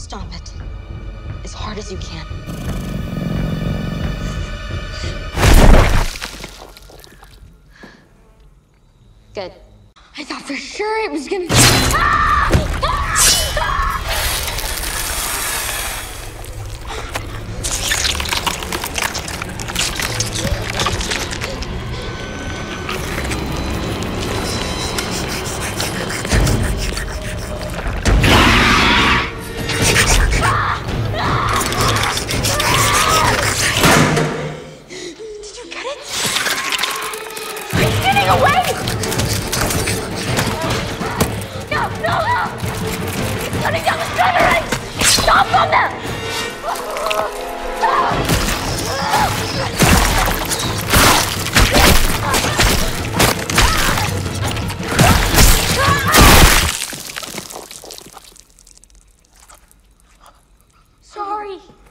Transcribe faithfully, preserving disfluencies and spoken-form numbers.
Stomp it. As hard as you can. Good. I thought for sure it was gonna... Ah! Ah! Did you get it? He's getting away! No, no, no! He's running down the street! Stop on them! Sorry.